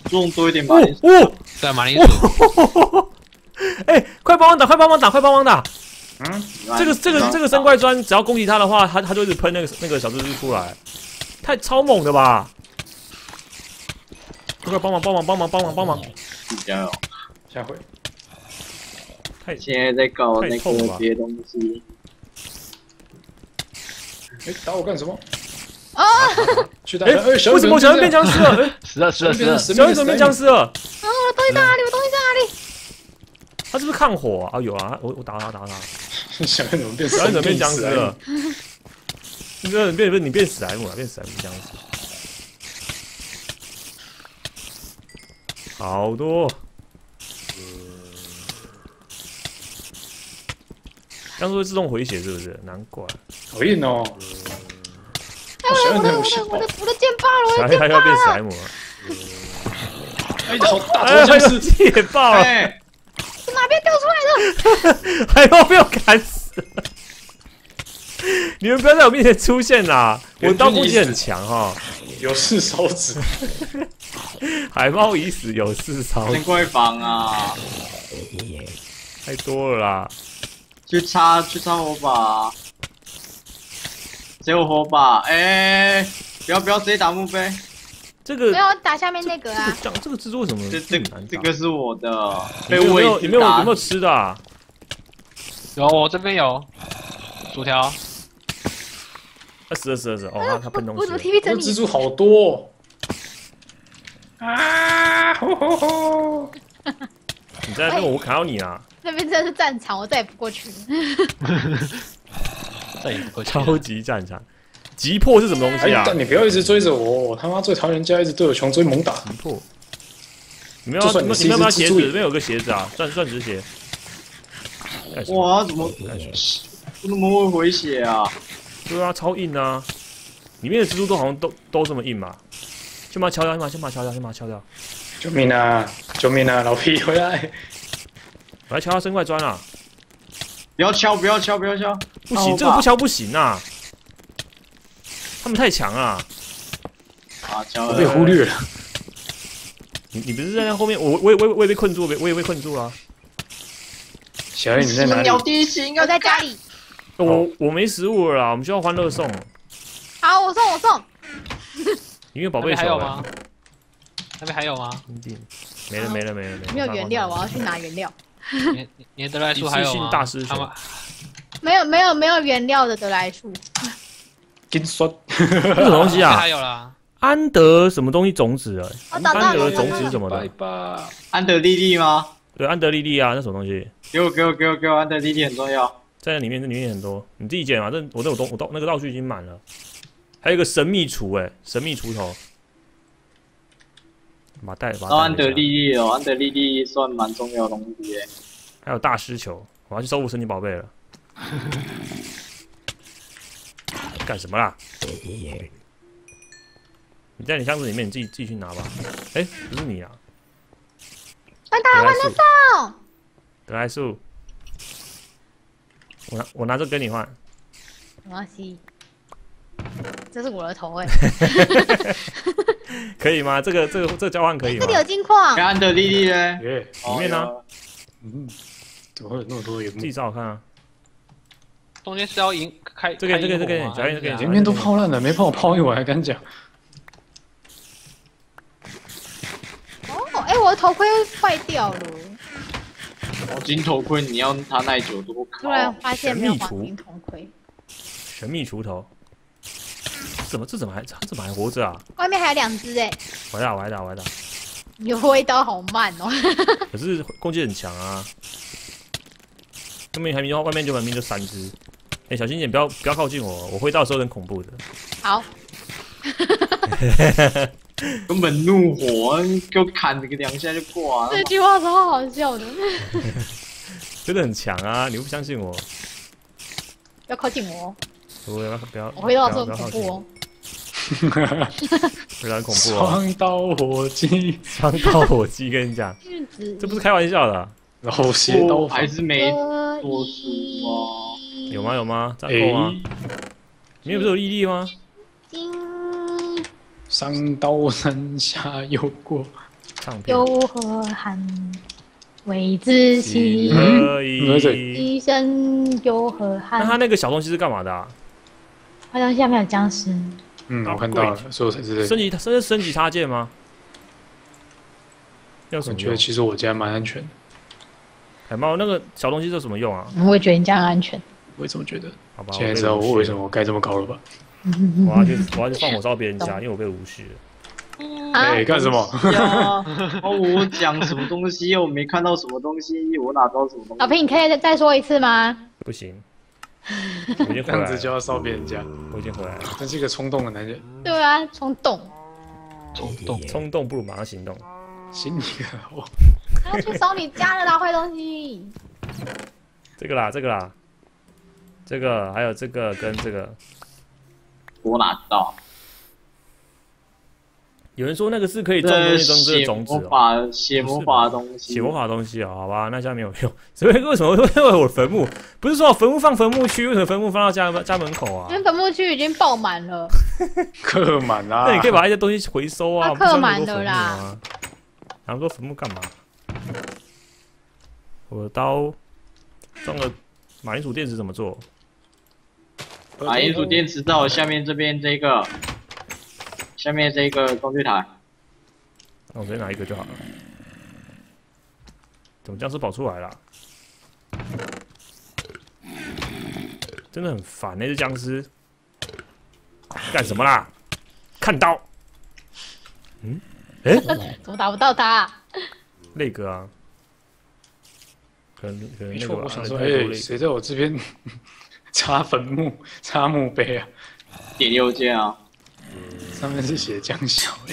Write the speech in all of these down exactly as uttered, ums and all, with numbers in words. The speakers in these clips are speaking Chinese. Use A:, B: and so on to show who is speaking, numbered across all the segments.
A: 种多一点马铃薯。
B: 哦，
C: 对，马铃薯。
B: 哎，快帮忙打，快帮忙打，快帮忙打！
A: 嗯，
B: 这个这个这个生怪砖，只要攻击它的话，它它就一直喷那个那个小蜘蛛出来，太超猛了吧！快帮忙帮忙帮忙帮忙帮忙！
A: 加油！
D: 下回。
B: 太
A: 现在在搞那
B: 太痛了吧
A: 个别的东西。
D: 哎，打我干什么？
E: 啊！
D: 去打！
B: 哎，
D: 哎，小
B: 为什么小人变僵尸了？哎，
C: 死了死了死了！
B: 小人怎么变僵尸了？
E: 啊！我的东西在哪里？我东西在哪里？
B: 他是不是抗火啊？啊有啊，我我打他打他。
D: 小人怎么变？
B: 小人怎么变僵尸了？你这变不是你变史莱姆了，变史莱姆僵尸。好多。僵尸会自动回血是不是？难怪。
D: 好硬哦！
E: 哎，我的我的我的我的我的剑爆了！我的剑爆
B: 小人要变史莱
E: 了！
B: 姆了。
D: 哎，好大
B: 哎，
D: 头僵尸！
B: 解爆了！
A: 哎，
E: 从哪边掉出来的？
B: 还要被我砍死！你们不要在我面前出现啦！我刀攻击很强哈。
D: 有事烧纸。
B: 海猫已死，有事烧。
A: 生怪房啊！
B: 太多了啦！
A: 去插去插火把，只有火把。哎，不要不要直接打墓碑。
B: 这个
E: 没有打下面那个啊！
B: 这个这个蜘蛛为什么
A: 这这
B: 这么难打？
A: 这个是我的，
B: 有
A: 被我
B: 没有有没有有没有吃的啊？
C: 有，我这边有薯条。
B: 啊，死了死了死了！哦，他他喷东
E: 我怎么
B: 西。
E: T V 整理？
D: 这蜘蛛好多啊！吼吼吼！
B: 你在那边我砍到你啊！
E: 那边真的是战场，我再也不过去了。
C: 这也不够
B: 超级战场，急迫是什么东西啊？
D: 哎，但你不要一直追着我，我他妈最讨厌人家一直对我穷追猛打。
B: 急迫。你们要你们你们要不要鞋子？这边有个鞋子啊，钻钻石鞋。
A: 哇，怎么
B: 干什么？
A: 怎么会回血啊？
B: 对啊，超硬啊！里面的蜘蛛都好像都都这么硬嘛。先把它敲掉，先把它先把它敲掉，先把它敲掉。
D: 救命啊！救命啊！老皮回来！
B: 我来敲他生怪砖啊！
A: 不要敲，不要敲，不要敲！
B: 不行，这个不敲不行啊！他们太强了。
A: 啊，敲
D: 我被忽略了。
B: 你你不是在那后面？我我也我也我也被困住，我也被困住了。
D: 小叶你在哪里？
A: 鸟地形啊，
E: 我在家里。
B: 我我没食物了啦，我们需要欢乐颂。
E: 好，我送我送。
B: 你有宝贝球
C: 还有吗？那边还有吗？
B: 没了没了没了没了。
E: 没有原料，我要去拿原料。
C: 你你的德莱树还有吗？
B: 大师球。
E: 没有没有没有原料的德莱树。
D: 金酸。
B: 这什么东西啊？
C: 还有啦。
B: 安德什么东西种子啊？
E: 我找到
B: 安德
E: 了。
B: 种子什么的？
D: 拜拜。
A: 安德莉莉吗？
B: 对，安德莉莉啊，那什么东西？
A: 给我给我给我给我，安德莉莉很重要。
B: 在那里面，这里面很多，你自己捡嘛。这我这有东，我道那个道具已经满了。还有一个神秘锄，哎，神秘锄头。把带把。
A: 哦，安德莉莉哦，安德莉莉算蛮重要的东西耶。
B: 还有大师球，我要去收复神奇宝贝了。干什么啦？你在你箱子里面，你自己自己去拿吧。哎、欸，不是你啊！
E: 快打欢乐颂！
B: 德莱树，我拿我拿这跟你换。
E: 没关系，这是我的头哎。
B: 可以吗？这个这个这个交换可以吗？
E: 这里有金矿。
A: 安德莉莉呢？
D: 耶，
B: 里面呢？
D: 嗯，怎么会有那么多原木？
B: 自己找找看啊。
C: 中间是要赢开
B: 这个这个这个，小燕这个
D: 前面都泡烂了，没帮我泡一碗还敢讲？
E: 哦，哎，我的头盔坏掉了。
A: 黄金头盔你要它耐久多高？
E: 突然发现没有黄金头盔。
B: 神秘锄头。怎么这怎么还这怎么还活着啊？
E: 外面还有两只哎。
B: 我还打我还打我还打。
E: 你挥刀好慢哦。
B: 可是攻击很强啊。外面还明外面就明明就三只。哎、欸，小心点，不要不要靠近我，我挥刀的时候很恐怖的。
E: 好。
A: 根本怒火，给我砍个两下就挂了。
E: 这句话超好笑的。
B: 真的很强啊！你不相信我？
E: 不要靠近我。
B: 不要不要。
E: 我挥刀的时候很恐怖哦。
B: 非常恐怖哦！
D: 双刀火鸡，
B: 双刀火鸡，跟你讲，这不是开玩笑的、啊。
D: 然后斜刀
A: 还是没多数吗？
B: 有吗有吗？这样够吗？里面不是有莉莉吗？
E: 金
D: 上刀山下油锅，
B: 唱片。
E: 有何憾？为自己
B: 而
D: 嗯
B: 已。
E: 一生有何
B: 那
E: 憾？
B: 他那个小东西是干嘛的啊？
E: 好像下面有僵尸。
D: 嗯，我看到了，所以我才知道。
B: 升级，这是升级插件吗？要什
D: 我觉得
B: 么用？
D: 其实我家蛮安全的，
B: 海猫那个小东西是什么用啊？
E: 我也觉得你这样安全。
D: 我也这么觉得。
B: 好吧，
D: 现在知道我为什么我盖这么高了吧？
B: 我要去我要去放火烧别人家，因为我被无视了。
E: 啊
D: 哎，干什么？
A: 呀，哦，我讲什么东西，我没看到什么东西，我哪知道什么东西？
E: 老平，你可以再再说一次吗？
B: 不行，我已经回来了，
D: 这样子就要烧别人家，
B: 我已经回来了。
D: 真是一个冲动的男人，
E: 对啊，冲动。
C: 冲动。
B: 冲动不如马上行动。
D: 心里的我。
E: 他要去烧你家的啦，坏东西。
B: 这个啦，这个啦，这个还有这个跟这个，
A: 我哪知道？
B: 有人说那个是可以种东西种这个
A: 写
B: 种子哦。
A: 魔法，写魔法的东西，
B: 写魔法的东西啊，好吧，那家没有用。所以为什么会为我坟墓？不是说坟墓放坟墓区，为什么坟墓放到家家门口啊
E: 因？为坟墓区已经爆满了。
D: 刻满啦。
B: 那你可以把一些东西回收啊，
E: 它
B: 不需要
E: 刻满
B: 那么多坟墓
E: 了啦
B: 啊。然后说坟墓干嘛？我的刀装了马铃薯电池怎么做？
A: 马铃薯电池在我下面这边这个，下面这个工具台。
B: 那我直接拿一个就好了。怎么僵尸跑出来了？真的很烦那只僵尸。干什么啦？看刀。嗯？哎、
E: 怎么打不到他？
B: 那个啊，可能可能
D: 没错，
B: 那个吧
D: 我想说，哎，
B: 可能太多那个
D: 谁在我这边插坟墓、插墓碑啊？
A: 点右键啊，
D: 上面是写江小哎，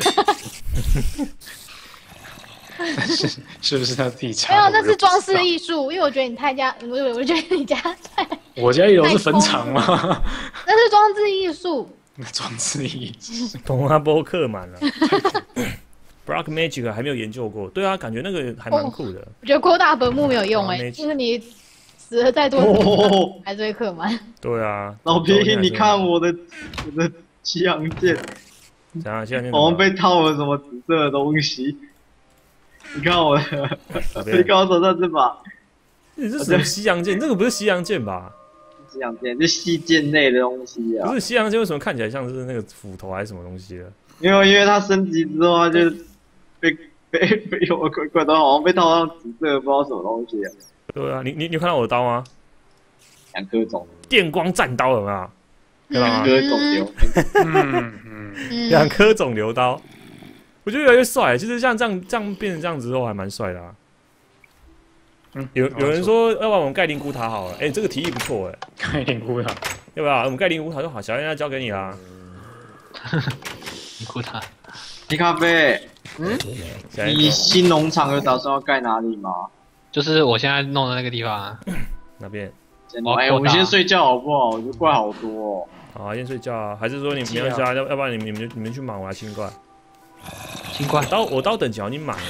D: 但是是不是他自己插的？
E: 没有，那
D: 我就是不知道
E: 装饰艺术。因为我觉得你太家，我我我觉得你家太，
D: 我家一楼是坟场吗？
E: 那是装饰艺术。
D: 那装置艺术，
B: 同阿波刻满了。Black Magic 还没有研究过，对啊，感觉那个还蛮酷的。
E: 我觉得扩大坟墓没有用哎、
B: 哦
E: 就是你死了再多，
A: 哦，
E: 还是会刻满。
B: 对啊，
A: 老皮，你看我的我的西洋剑，
B: 怎样？现在
A: 好像被套了什么紫色的东西。你看我的，你看我手上这把
B: 你这是什么西洋剑？这个不是西洋剑吧？
A: 西洋剑，这细剑类的东西啊
B: 不。是西洋剑，为什么看起来像是那个斧头还是什么东西的？
A: 因为因为它升级之后，它就被被被有怪怪的，好像被套上紫色的不知道什么东西啊。
B: 对啊，你你你有看到我的刀吗？
A: 两颗种，
B: 电光战刀有没有？对吧？
A: 两颗肿瘤，
D: 嗯嗯，
E: 嗯
B: 两颗肿瘤刀，我觉得越来越帅。其实像这样这样变成这样子之后，还蛮帅的啊。
D: 嗯
B: 有有人说，要不然我们盖灵骨塔好了。哎、这个提议不错哎、
D: 开点哭他，
B: 要不要？我们盖灵骨塔就好，小燕要交给你啦。
C: 你哭他。
A: 黑咖啡，
B: 小燕
A: 你新农场有打算要盖哪里吗？
C: 就是我现在弄的那个地方啊。
B: 那边
A: 哎、
C: 哦
A: 我们先睡觉好不好？我觉得怪好多哦。
B: 好啊，先睡觉啊。还是说你们要下，要要不然你们你们就你们去忙，我来清怪。
C: 新冠
B: 刀我刀等级好像已经满了。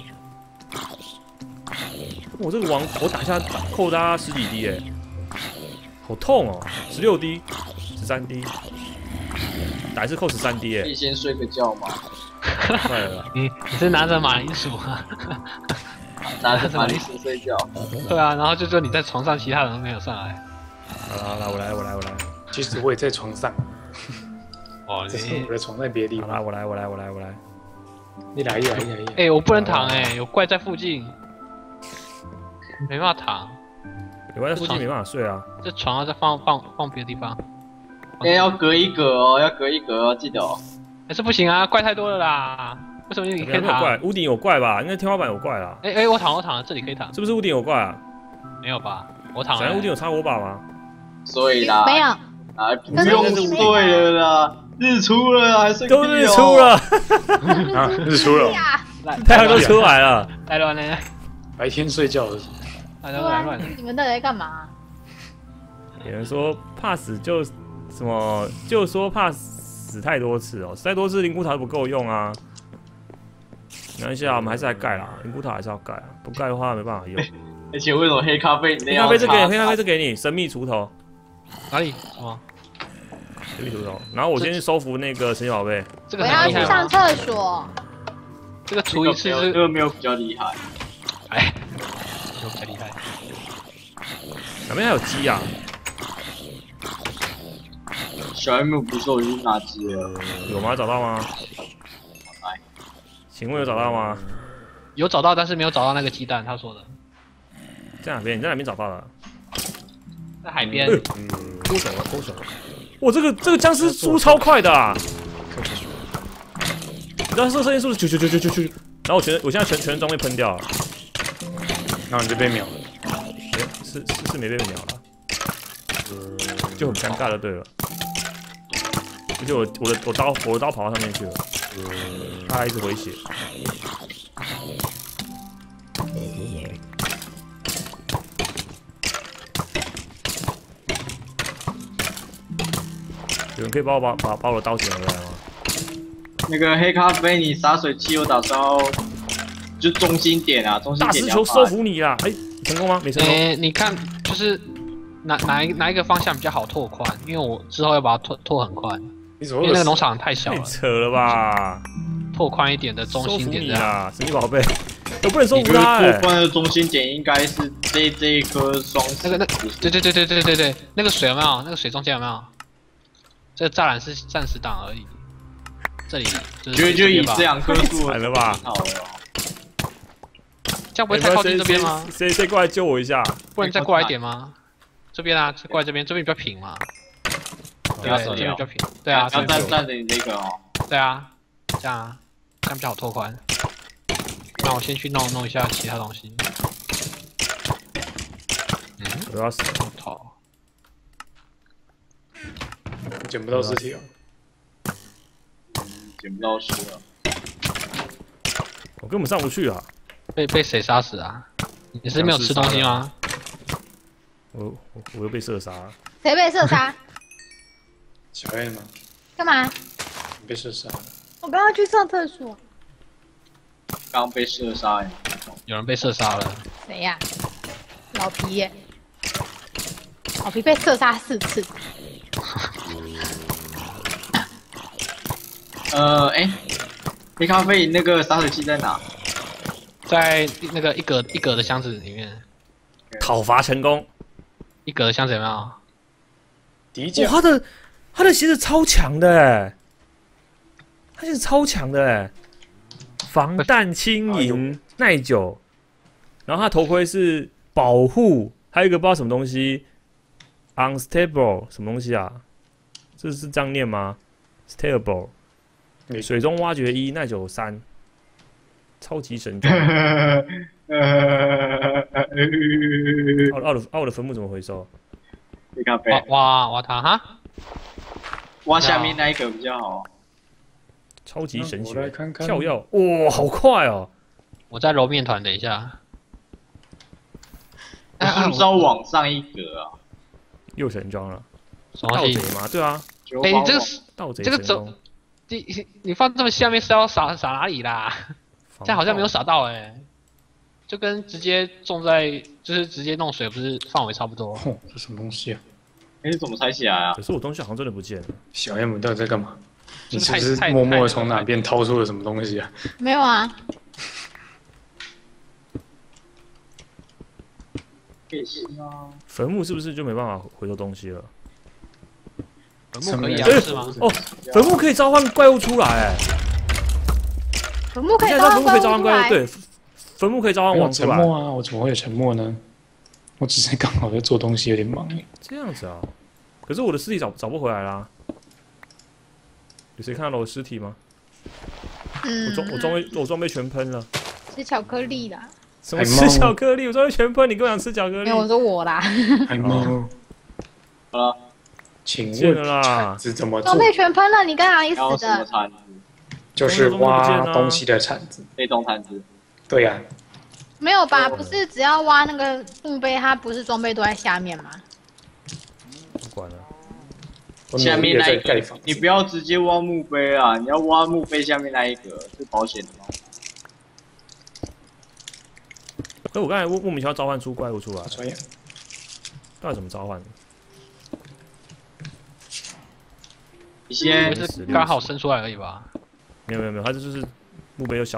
B: 我这个王我打下扣他十几滴哎，好痛哦！十六滴，十三滴，打一次扣十三滴哎
A: 可以，先睡个觉吗？
B: 快了啦。
C: 你你是拿着马铃薯啊？
A: 拿着马铃薯睡觉。
C: 对啊，然后就说你在床上，其他人都没有上来。
B: 好了好了，我来我来我来。
D: 其实我也在床上，
C: 哦，
D: 只是
C: 你
D: 我的床在别的地
B: 好啦，
D: 方。
B: 我来我来我来我来。
D: 你来一来一来一来，
C: 哎、我不能躺哎、有怪在附近，没办法躺。
B: 你关在附近没办法睡啊。
C: 这床要再放放放别的地方。
A: 哎、要隔一格哦，要隔一格哦，记得哦。
C: 还是不行啊，怪太多了啦。为什么你可以躺？
B: 没有怪，屋顶有怪吧？应该天花板有怪啦。
C: 哎哎、我躺我躺了，这里可以躺。
B: 是不是屋顶有怪啊？
C: 没有吧？我躺了、
B: 小燕屋顶有插火把吗？
A: 睡啦。
E: 没有，
A: 啊，不用睡了啦，日出了还睡、哦？
B: 都日出了，
D: 啊，日出了，
E: 呀，
C: 来
B: 太阳都出来了。
C: 来乱呢？
D: 白天睡觉的，
C: 来
E: 对啊
C: 乱来乱。，
E: 你们到底在干嘛？
B: 有人说怕死就什么，就说怕死太多次哦，死太多次灵骨塔不够用啊。没关系啊，我们还是来盖啦，灵骨塔还是要盖啊，不盖的话没办法用。
A: 而且为什么黑咖啡你那样
B: 黑咖啡这给你，
A: 插
B: 黑咖啡这给你，神秘锄头。
C: 哪里？什么？
B: 地图头。然后我先去收服那个神奇宝贝。
C: 这
E: 我要去
C: 个很厉害吗？
E: 上厕所。
C: 这个除一次
A: 这
C: 是
A: 个没有比较厉害。
C: 哎，有比较厉害。
B: 哪边还有鸡啊？
A: 小 M 不是我已经拿鸡了？
B: 有吗？找到吗？
A: 来，
B: 请问有找到吗？
C: 有找到，但是没有找到那个鸡蛋。他说的，
B: 在哪边？你在哪边找到的？
C: 在海边。
B: 嗯，勾手了，勾手了。哇，这个这个僵尸输超快的啊！你知道射射箭速度九九九九九九，然后我全我现在全全装被喷掉了，
D: 然后你就被秒了。
B: 哎，是是是没被秒了，就很尴尬的，对了。而且我我的我刀我的刀跑到上面去了，他还一直回血。有人可以帮我把把把我的刀捡回来吗？
A: 那个黑咖啡，你洒水器我打算要就中心点啊，中心
B: 大
A: 点。
B: 石球收服你啦！哎、成功吗？没成功。
C: 诶、你看，就是哪哪一哪一个方向比较好拓宽？因为我之后要把它拓拓很宽，
D: 你怎么会有
C: 因为那个农场太小了，
B: 太扯了吧！
C: 拓宽一点的中
B: 收服
C: 心点这样。
B: 你啦，神奇宝贝，我不能收
A: 你这个
B: 服他哎、
A: 拓宽的中心点应该是这这一颗双
C: 那个那对对对对对对对，那个水有没有？那个水中间有没有？这个栅栏是暂时挡而已。这里就是
A: 觉得就以
C: 吧
A: 这两棵树
B: 惨了吧
A: 好了。
C: 这样不会太靠近这边吗？
B: 谁谁谁过来救我一下？
C: 不能再过来一点吗？这边啊，再过来这边，这边比较平嘛。对，这边比较平。对啊，
A: 要
C: 这边
A: 站站着你这个哦。
C: 对啊，这样啊，这样比较好拓宽。那我先去弄弄一下其他东西。嗯，
B: 我要死！
C: 好，
D: 捡不到尸体啊？
A: 捡不到尸了。
B: 我根本上不去啊！
C: 被被谁杀死啊？你是没有吃东西吗？
B: 我我我又被射杀了。
E: 谁被射杀？
D: 小 A 吗？
E: 干嘛？
D: 你被射杀了。
E: 我刚刚去上厕所。
A: 刚被射杀呀！
C: 有人被射杀了。
E: 谁呀、老皮耶。老皮被射杀四次。
A: 呃，哎、黑咖啡那个洒水器在哪？
C: 在那个一格一格的箱子里面，
B: 讨伐成功！
C: 一格的箱子有没有？
B: 哇，
D: 敌将
B: 他的他的鞋子超强的哎，他鞋子超强的哎，防弹轻盈耐久，然后他头盔是保护，还有一个不知道什么东西 ，unstable 什么东西啊？这是这样念吗 ？stable 水中挖掘一耐久三，超级神装。奥奥的奥的坟墓怎么回收？
A: 黑咖啡
C: 挖挖挖它哈！
A: 挖下面那一个比较好。
B: 超级神
D: 我来
B: 学
D: 看看
B: 跳跃，哇，好快哦！
C: 我在揉面团，等一下。
A: 是不是要往上一格啊？
B: 又神装了，
C: 什么东西？
B: 盗贼吗？对啊，
C: 哎、
A: 九方往
C: 你这个是
B: 盗贼
C: 这个
B: 神功
C: 走，你你放这么下面是要撒撒哪里啦？这样好像没有撒到哎、就跟直接种在就是直接弄水，不是范围差不多？
D: 哦，这什么东西啊？
A: 哎、你怎么猜起来啊？
B: 可是我东西好像真的不见了。
D: 小 M 到底在干嘛？你
C: 就是
D: 是不
C: 太
D: 是默默的
C: 太
D: 从哪边掏出了什么东西啊？
E: 没有啊，
A: 可以信啊。
B: 坟墓是不是就没办法回收东西了？
C: 坟墓可以啊，
D: 什么
C: 是吗？
B: 哦，坟墓可以召唤怪物出来，哎，
E: 坟墓可以
B: 你看
E: 召唤
B: 坟墓可以召唤怪物，
E: 怪物出来。
B: 对，坟墓可以召唤
D: 没有
B: 王出来，
D: 沉默啊！我怎么会有沉默呢？我只是刚好在做东西，有点忙而已。
B: 这样子啊。可是我的尸体找找不回来啦。有谁看到我的尸体吗？
E: 嗯
B: 我装我装备我装备全喷了。
E: 吃巧克力啦。
B: 什么吃巧克力？我装备全喷，你跟我讲吃巧克力
E: 没有，？我说我啦。
D: 海猫，
A: 好了，
D: 请
B: 见
D: 问
B: 了啦，
D: 是怎么做
E: 装？备全喷了，你刚刚一
A: 然后
E: 死的。
A: 什么铲子？
D: 就是挖东西的铲子。
A: 被动铲子。
D: 对呀、
E: 没有吧？不是只要挖那个墓碑，它不是装备都在下面吗？
B: 不管了。
D: 我
A: 下
D: 努力的
A: 面那一个
D: 在盖房，子。
A: 你不要直接挖墓碑啊！你要挖墓碑下面那一个是保险的吗？
B: 可我刚才莫莫名其妙召唤出怪物出来
D: 好，专业。
B: 到底怎么召唤的？
A: 先
C: 是刚好生出来而已吧？
B: 没有没有没有，它这就是墓碑有小。